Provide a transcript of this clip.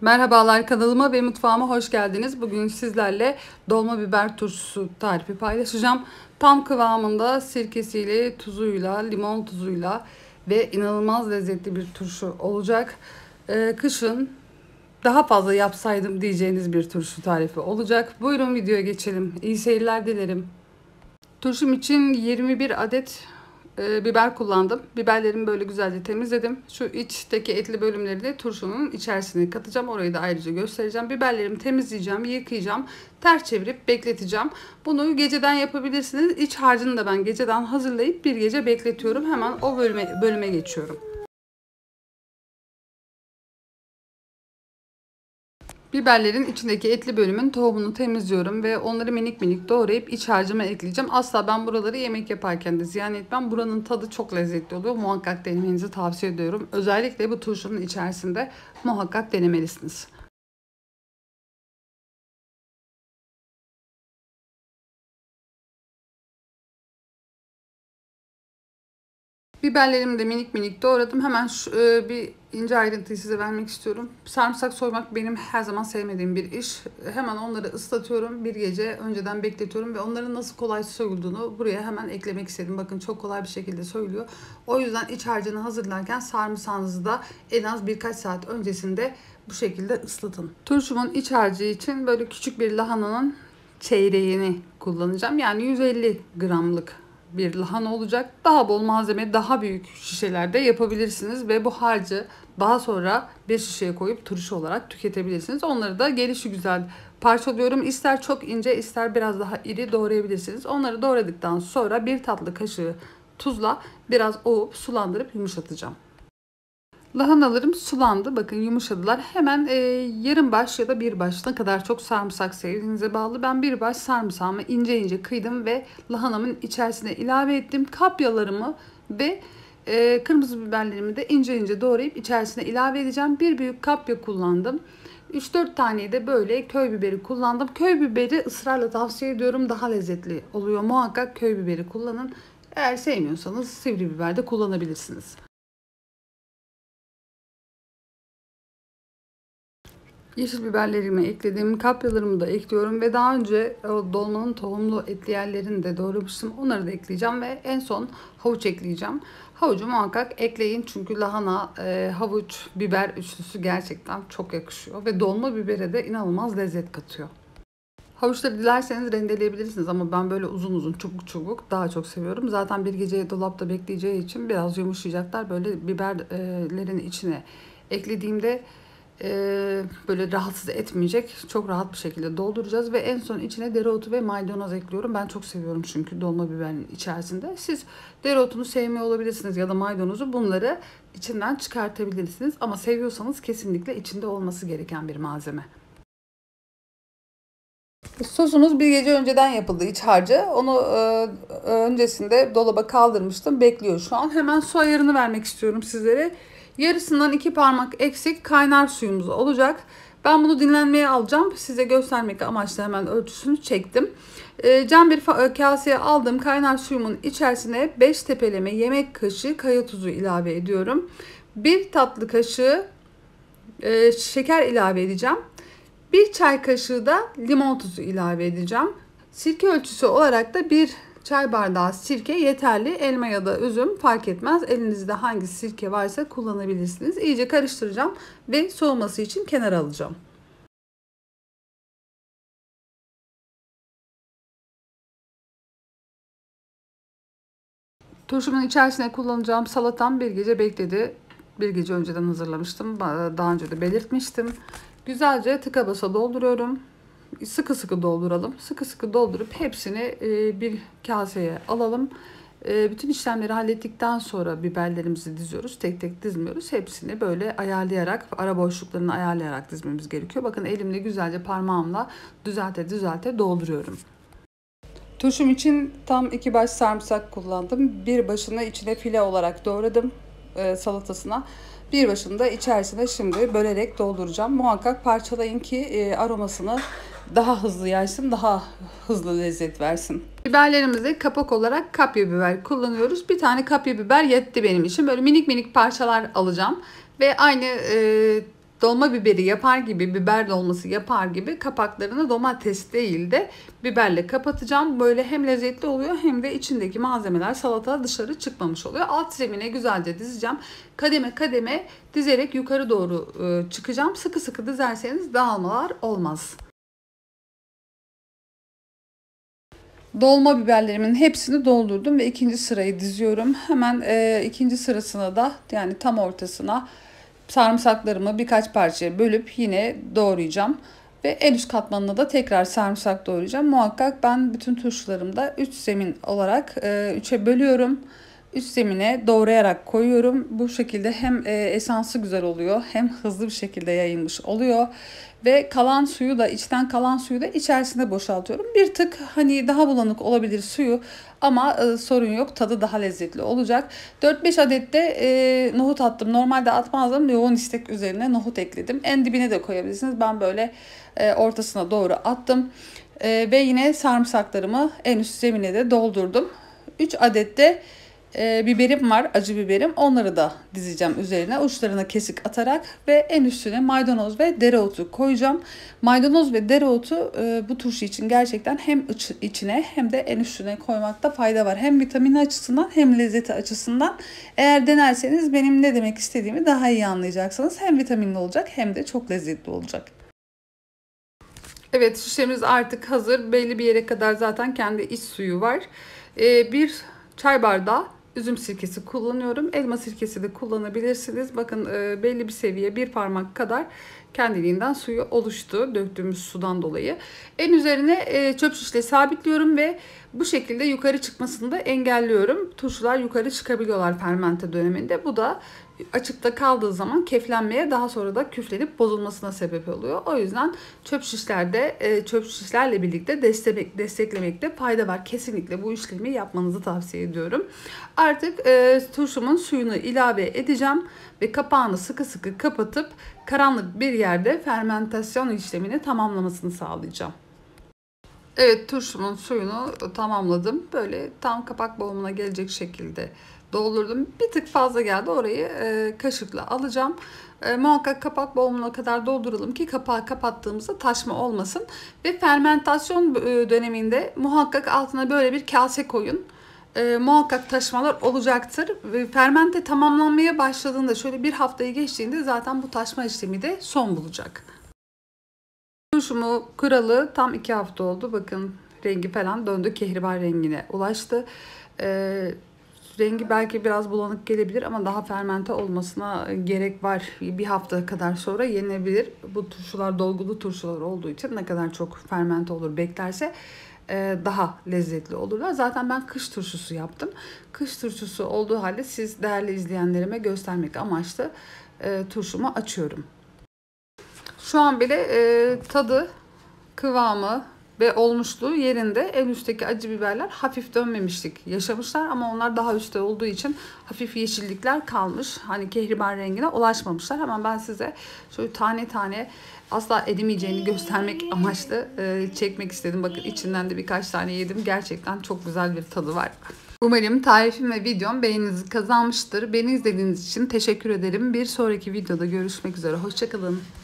Merhabalar, kanalıma ve mutfağıma hoş geldiniz. Bugün sizlerle dolma biber turşusu tarifi paylaşacağım. Tam kıvamında sirkesiyle, tuzuyla, limon tuzuyla ve inanılmaz lezzetli bir turşu olacak. Kışın daha fazla yapsaydım diyeceğiniz bir turşu tarifi olacak. Buyurun videoya geçelim. İyi seyirler dilerim. Turşum için 21 adet biber kullandım. Biberlerimi böyle güzelce temizledim. Şu içteki etli bölümleri de turşunun içerisine katacağım. Orayı da ayrıca göstereceğim. Biberlerimi temizleyeceğim, yıkayacağım. Ters çevirip bekleteceğim. Bunu geceden yapabilirsiniz. İç harcını da ben geceden hazırlayıp bir gece bekletiyorum. Hemen o bölüme geçiyorum. Biberlerin içindeki etli bölümün tohumunu temizliyorum ve onları minik minik doğrayıp iç harcıma ekleyeceğim. Asla ben buraları yemek yaparken de ziyan etmem. Buranın tadı çok lezzetli oluyor. Muhakkak denemenizi tavsiye ediyorum. Özellikle bu turşunun içerisinde muhakkak denemelisiniz. Biberlerimi de minik minik doğradım. Hemen bir ince ayrıntıyı size vermek istiyorum. Sarımsak soymak benim her zaman sevmediğim bir iş. Hemen onları ıslatıyorum. Bir gece önceden bekletiyorum ve onların nasıl kolay soyulduğunu buraya hemen eklemek istedim. Bakın çok kolay bir şekilde soyuluyor. O yüzden iç harcını hazırlarken sarımsağınızı da en az birkaç saat öncesinde bu şekilde ıslatın. Turşumun iç harcı için böyle küçük bir lahananın çeyreğini kullanacağım. Yani 150 gramlık bir lahana olacak. Daha bol malzeme, daha büyük şişelerde yapabilirsiniz ve bu harcı daha sonra bir şişeye koyup turşu olarak tüketebilirsiniz. Onları da gelişigüzel parçalıyorum. İster çok ince, ister biraz daha iri doğrayabilirsiniz. Onları doğradıktan sonra bir tatlı kaşığı tuzla biraz ovup sulandırıp yumuşatacağım. Lahanalarım sulandı. Bakın yumuşadılar. Hemen yarım baş ya da bir baş, ne kadar çok sarımsak sevdiğinize bağlı. Ben bir baş sarımsağımı ince ince kıydım ve lahanamın içerisine ilave ettim. Kapyalarımı ve kırmızı biberlerimi de ince ince doğrayıp içerisine ilave edeceğim. Bir büyük kapya kullandım. 3-4 tane de böyle köy biberi kullandım. Köy biberi ısrarla tavsiye ediyorum. Daha lezzetli oluyor. Muhakkak köy biberi kullanın. Eğer sevmiyorsanız sivri biber de kullanabilirsiniz. Yeşil biberlerimi ekledim. Kapyalarımı da ekliyorum ve daha önce o dolmanın tohumlu etli yerlerini de doğramıştım. Onları da ekleyeceğim ve en son havuç ekleyeceğim. Havucu muhakkak ekleyin çünkü lahana, havuç, biber üçlüsü gerçekten çok yakışıyor ve dolma bibere de inanılmaz lezzet katıyor. Havuçları dilerseniz rendeleyebilirsiniz ama ben böyle uzun uzun çubuk çubuk daha çok seviyorum. Zaten bir gece dolapta bekleyeceği için biraz yumuşayacaklar. Böyle biberlerin içine eklediğimde böyle rahatsız etmeyecek. Çok rahat bir şekilde dolduracağız ve en son içine dereotu ve maydanoz ekliyorum. Ben çok seviyorum çünkü dolma biberin içerisinde. Siz dereotunu sevmiyor olabilirsiniz ya da maydanozu, bunları içinden çıkartabilirsiniz. Ama seviyorsanız kesinlikle içinde olması gereken bir malzeme. Sosumuz bir gece önceden yapıldı, iç harcı. Onu öncesinde dolaba kaldırmıştım. Bekliyor şu an. Hemen su ayarını vermek istiyorum sizlere. Yarısından 2 parmak eksik kaynar suyumuz olacak. Ben bunu dinlenmeye alacağım. Size göstermek amaçlı hemen ölçüsünü çektim. Cam bir kaseye aldığım kaynar suyumun içerisine 5 tepeleme yemek kaşığı kaya tuzu ilave ediyorum. 1 tatlı kaşığı şeker ilave edeceğim. 1 çay kaşığı da limon tuzu ilave edeceğim. Sirke ölçüsü olarak da 1 çay bardağı sirke yeterli. Elma ya da üzüm fark etmez. Elinizde hangi sirke varsa kullanabilirsiniz. İyice karıştıracağım ve soğuması için kenara alacağım. Turşumun içerisine kullanacağım salatam bir gece bekledi. Bir gece önceden hazırlamıştım. Daha önce de belirtmiştim. Güzelce tıka basa dolduruyorum. Sıkı sıkı dolduralım. Sıkı sıkı doldurup hepsini bir kaseye alalım. Bütün işlemleri hallettikten sonra biberlerimizi diziyoruz. Tek tek dizmiyoruz. Hepsini böyle ayarlayarak, ara boşluklarını ayarlayarak dizmemiz gerekiyor. Bakın elimle güzelce parmağımla düzelte düzelte dolduruyorum. Turşum için tam 2 baş sarımsak kullandım. Bir başını içine file olarak doğradım salatasına. Bir başını da içerisine şimdi bölerek dolduracağım. Muhakkak parçalayın ki aromasını daha hızlı yaysın, daha hızlı lezzet versin. Biberlerimizde kapak olarak kapya biber kullanıyoruz. Bir tane kapya biber yetti benim için. Böyle minik minik parçalar alacağım. Ve aynı dolma biberi yapar gibi, biber dolması yapar gibi kapaklarını domates değil de biberle kapatacağım. Böyle hem lezzetli oluyor hem de içindeki malzemeler, salata dışarı çıkmamış oluyor. Alt zemine güzelce dizeceğim. Kademe kademe dizerek yukarı doğru çıkacağım. Sıkı sıkı dizerseniz dağılmalar olmaz. Dolma biberlerimin hepsini doldurdum ve ikinci sırayı diziyorum. Hemen ikinci sırasına da, yani tam ortasına, sarımsaklarımı birkaç parçaya bölüp yine doğrayacağım. Ve en üst katmanına da tekrar sarımsak doğrayacağım. Muhakkak ben bütün turşularımda 3 zemin olarak 3'e bölüyorum. Üst zemine doğrayarak koyuyorum. Bu şekilde hem esansı güzel oluyor hem hızlı bir şekilde yayılmış oluyor. Ve kalan suyu da, içten kalan suyu da içerisine boşaltıyorum. Bir tık hani daha bulanık olabilir suyu ama sorun yok. Tadı daha lezzetli olacak. 4-5 adet de nohut attım. Normalde atmazdım. Yoğun istek üzerine nohut ekledim. En dibine de koyabilirsiniz. Ben böyle ortasına doğru attım. Ve yine sarımsaklarımı en üst zemine de doldurdum. 3 adet de biberim var, acı biberim. Onları da dizeceğim üzerine, uçlarına kesik atarak ve en üstüne maydanoz ve dereotu koyacağım. Maydanoz ve dereotu bu turşu için gerçekten hem içine hem de en üstüne koymakta fayda var. Hem vitamini açısından hem lezzeti açısından. Eğer denerseniz benim ne demek istediğimi daha iyi anlayacaksınız. Hem vitaminli olacak hem de çok lezzetli olacak. Evet, şişemiz artık hazır. Belli bir yere kadar zaten kendi iç suyu var. Bir çay bardağı üzüm sirkesi kullanıyorum. Elma sirkesi de kullanabilirsiniz. Bakın belli bir seviye, bir parmak kadar kendiliğinden suyu oluştu döktüğümüz sudan dolayı. En üzerine çöp şişle sabitliyorum ve bu şekilde yukarı çıkmasını da engelliyorum. Turşular yukarı çıkabiliyorlar fermente döneminde. Bu da açıkta kaldığı zaman keflenmeye, daha sonra da küflenip bozulmasına sebep oluyor. O yüzden çöp şişlerle birlikte desteklemekte fayda var. Kesinlikle bu işlemi yapmanızı tavsiye ediyorum. Artık turşumun suyunu ilave edeceğim ve kapağını sıkı sıkı kapatıp karanlık bir yerde fermentasyon işlemini tamamlamasını sağlayacağım. Evet, turşumun suyunu tamamladım. Böyle tam kapak boğumuna gelecek şekilde doldurdum. Bir tık fazla geldi. Orayı kaşıkla alacağım. Muhakkak kapak boğumuna kadar dolduralım ki kapağı kapattığımızda taşma olmasın. Ve fermentasyon döneminde muhakkak altına böyle bir kase koyun. Muhakkak taşmalar olacaktır. Fermente tamamlanmaya başladığında, şöyle bir haftayı geçtiğinde zaten bu taşma işlemi de son bulacak. Turşumu kıralı tam 2 hafta oldu. Bakın rengi falan döndü. Kehribar rengine ulaştı. Rengi belki biraz bulanık gelebilir ama daha fermente olmasına gerek var. Bir hafta kadar sonra yenebilir. Bu turşular dolgulu turşular olduğu için ne kadar çok fermente olur beklerse daha lezzetli olurlar. Zaten ben kış turşusu yaptım. Kış turşusu olduğu halde siz değerli izleyenlerime göstermek amaçlı turşumu açıyorum. Şu an bile tadı, kıvamı ve olmuşluğu yerinde. En üstteki acı biberler hafif dönmemişlik yaşamışlar ama onlar daha üstte olduğu için hafif yeşillikler kalmış. Hani kehribar rengine ulaşmamışlar. Hemen ben size şöyle tane tane, asla edemeyeceğini göstermek amaçlı çekmek istedim. Bakın içinden de birkaç tane yedim. Gerçekten çok güzel bir tadı var. Umarım tarifim ve videom beğeninizi kazanmıştır. Beni izlediğiniz için teşekkür ederim. Bir sonraki videoda görüşmek üzere. Hoşça kalın.